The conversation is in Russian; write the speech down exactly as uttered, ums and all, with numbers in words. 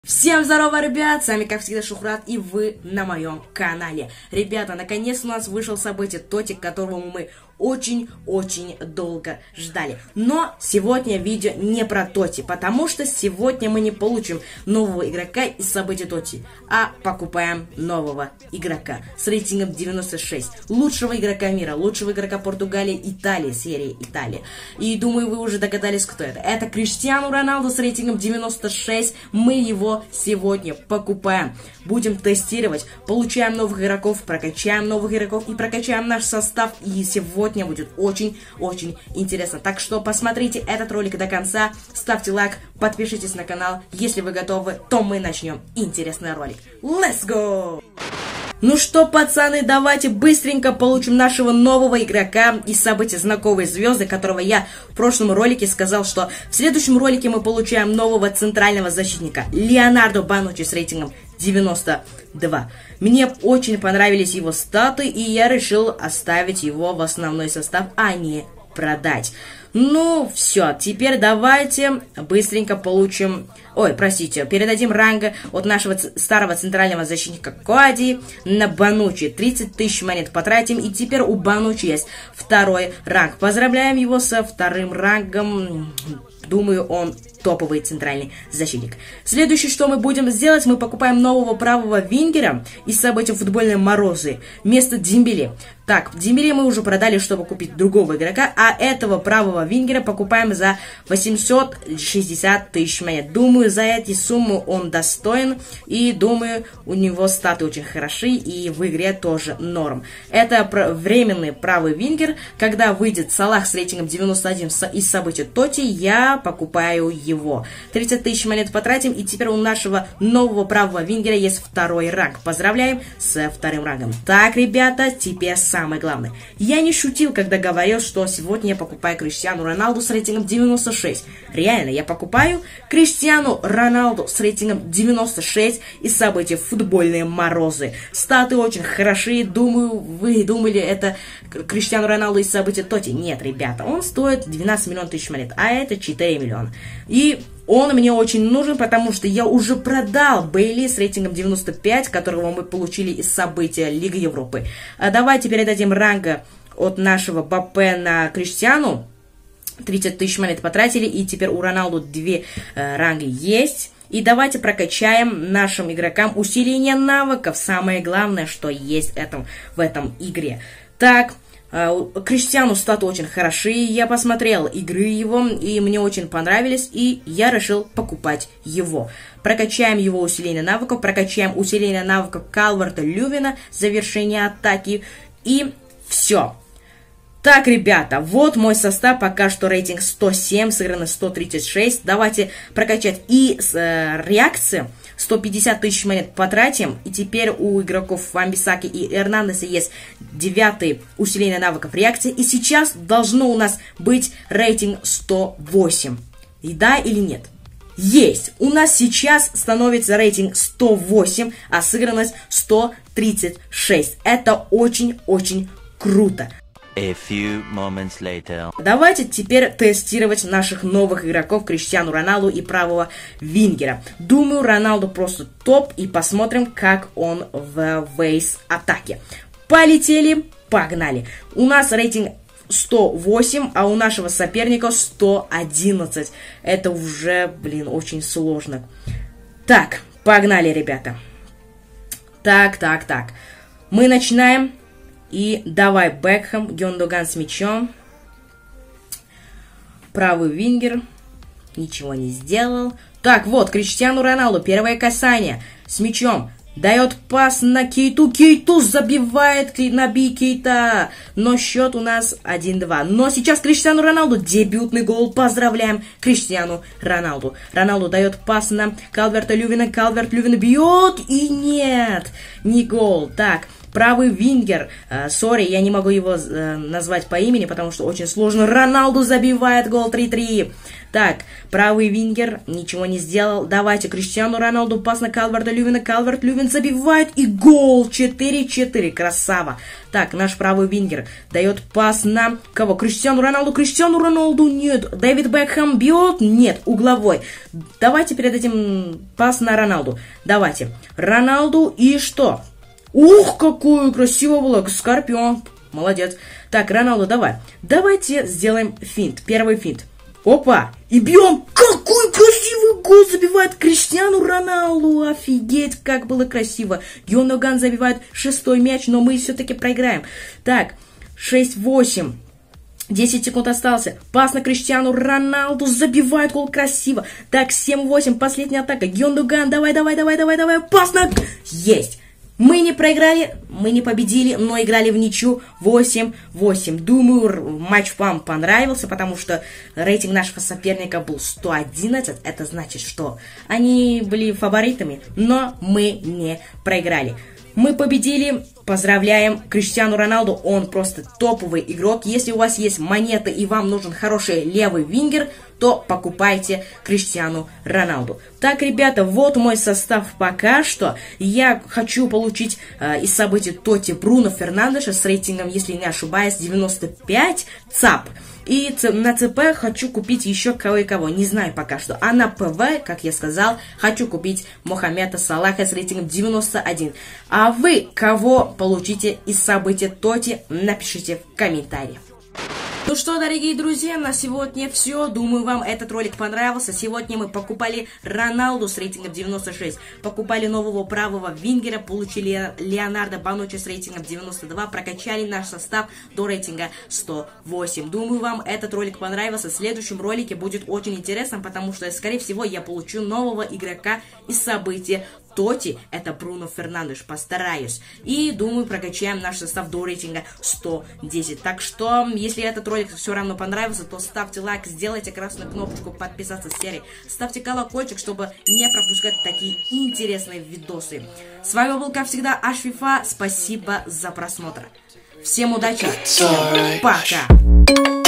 Всем здорово, ребят! С вами, как всегда, Шухрат, и вы на моем канале. Ребята, наконец у нас вышел событие Тоти, которого мы очень-очень долго ждали. Но сегодня видео не про Тоти, потому что сегодня мы не получим нового игрока из события Тоти, а покупаем нового игрока с рейтингом девяносто шесть. Лучшего игрока мира, лучшего игрока Португалии, Италии, серии Италии. И думаю, вы уже догадались, кто это. Это Криштиану Роналду с рейтингом девяносто шесть. Мы его сегодня покупаем. Будем тестировать, получаем новых игроков, прокачаем новых игроков и прокачаем наш состав. И сегодня будет очень-очень интересно. Так что посмотрите этот ролик до конца, ставьте лайк, подпишитесь на канал. Если вы готовы, то мы начнем интересный ролик. Let's go! Ну что, пацаны, давайте быстренько получим нашего нового игрока из события «Знаковые звезды», которого я в прошлом ролике сказал, что в следующем ролике мы получаем нового центрального защитника Леонардо Бонуччи с рейтингом девяносто два. Мне очень понравились его статы, и я решил оставить его в основной состав, а не продать. Ну, все, теперь давайте быстренько получим... Ой, простите, передадим ранга от нашего старого центрального защитника Коади на Бонуччи. тридцать тысяч монет потратим, и теперь у Бонуччи есть второй ранг. Поздравляем его со вторым рангом. Думаю, он топовый центральный защитник. Следующее, что мы будем сделать, мы покупаем нового правого вингера из события «Футбольные морозы» вместо Дембеле. Так, Дембеле мы уже продали, чтобы купить другого игрока, а этого правого вингера покупаем за восемьсот шестьдесят тысяч монет. Думаю, за эти суммы он достоин, и думаю, у него статы очень хороши, и в игре тоже норм. Это временный правый вингер. Когда выйдет Салах с рейтингом девяносто один из события Тоти, я покупаю его. тридцать тысяч монет потратим, и теперь у нашего нового правого вингера есть второй ранг. Поздравляем со вторым рангом. Так, ребята, теперь самое главное. Я не шутил, когда говорил, что сегодня я покупаю Криштиану Роналду с рейтингом девяносто шесть. Реально, я покупаю Криштиану Роналду с рейтингом девяносто шесть из события «Футбольные морозы». Статы очень хорошие. Думаю, вы думали, это Криштиану Роналду из события Тоти. Нет, ребята, он стоит двенадцать миллионов тысяч монет, а это четыре миллиона. И он мне очень нужен, потому что я уже продал Бейли с рейтингом девяносто пять, которого мы получили из события Лиги Европы. А давайте передадим ранга от нашего Бапе на Криштиану. тридцать тысяч монет потратили, и теперь у Роналду две э, ранга есть. И давайте прокачаем нашим игрокам усиление навыков. Самое главное, что есть этом, в этом игре. Так, Криштиану статы очень хороши, я посмотрел игры его, и мне очень понравились, и я решил покупать его. Прокачаем его усиление навыков, прокачаем усиление навыков Калверта-Льюина, завершение атаки, и все. Так, ребята, вот мой состав, пока что рейтинг сто семь, сыграно сто тридцать шесть. Давайте прокачать и э, реакции. сто пятьдесят тысяч монет потратим. И теперь у игроков Ван-Бисаки и Эрнандеса есть девятый усиление навыков реакции. И сейчас должно у нас быть рейтинг сто восемь. И да или нет? Есть! У нас сейчас становится рейтинг сто восемь, а сыгранность сто тридцать шесть. Это очень-очень круто. A few moments later. Давайте теперь тестировать наших новых игроков Криштиану Роналду и правого вингера. Думаю, Роналду просто топ, и посмотрим, как он в вейс атаке. Полетели, погнали. У нас рейтинг сто восемь, а у нашего соперника сто одиннадцать. Это уже, блин, очень сложно. Так, погнали, ребята. Так, так, так. Мы начинаем. И давай Бекхэм, Гюндоган с мячом. Правый вингер. Ничего не сделал. Так, вот, Криштиану Роналду, первое касание. С мячом. Дает пас на Кейту. Кейту забивает на Би Кейта. Но счет у нас один-два. Но сейчас Криштиану Роналду. Дебютный гол. Поздравляем Криштиану Роналду. Роналду дает пас на Калверта-Льюина. Калверт-Льюина бьет. И нет. Не гол. Так. правый вингер, сори, я не могу его э, назвать по имени, потому что очень сложно. Роналду забивает гол три-три. Так, правый вингер ничего не сделал. Давайте, Криштиану Роналду, пас на Калверта-Льюина. Калверт-Льюин забивает и гол. четыре-четыре. Красава. Так, наш правый вингер дает пас на кого? Криштиану Роналду. Криштиану Роналду нет. Дэвид Бекхэм бьет? Нет, угловой. Давайте перед этим пас на Роналду. Давайте. Роналду и что? Ух, какую красиво было. Скорпион. Молодец. Так, Роналду, давай. Давайте сделаем финт. Первый финт. Опа! И бьем! Какой красивый гол забивает Криштиану Роналду! Офигеть, как было красиво! Гюндоган забивает шестой мяч, но мы все-таки проиграем. Так, шесть-восемь. десять секунд остался. Пас на Криштиану Роналду. Забивает гол красиво. Так, семь-восемь. Последняя атака. Гюндоган, давай, давай, давай, давай, давай. Пас на... Есть! Мы не проиграли, мы не победили, но играли в ничью восемь-восемь. Думаю, матч вам понравился, потому что рейтинг нашего соперника был сто одиннадцать. Это значит, что они были фаворитами, но мы не проиграли. Мы победили, поздравляем Криштиану Роналду, он просто топовый игрок. Если у вас есть монеты и вам нужен хороший левый вингер, то покупайте Криштиану Роналду. Так, ребята, вот мой состав пока что. Я хочу получить э, из событий Тоти Бруно Фернандеша с рейтингом, если не ошибаюсь, девяносто пять ЦАП. И на ЦП хочу купить еще кого и кого, не знаю пока что. А на ПВ, как я сказал, хочу купить Мохаммеда Салаха с рейтингом девяносто один. А вы кого получите из событий Тоти, напишите в комментариях. Ну что, дорогие друзья, на сегодня все. Думаю, вам этот ролик понравился. Сегодня мы покупали Роналду с рейтингом девяносто шесть, покупали нового правого вингера, получили Леонардо Бонуччи с рейтингом девяносто два, прокачали наш состав до рейтинга сто восемь. Думаю, вам этот ролик понравился. В следующем ролике будет очень интересно, потому что, скорее всего, я получу нового игрока из события Тоти, это Бруно Фернандеш, постараюсь. И, думаю, прокачаем наш состав до рейтинга сто десять. Так что, если этот ролик все равно понравился, то ставьте лайк, сделайте красную кнопочку подписаться с серии, ставьте колокольчик, чтобы не пропускать такие интересные видосы. С вами был, как всегда, Ашфифа. Спасибо за просмотр. Всем удачи. Пока.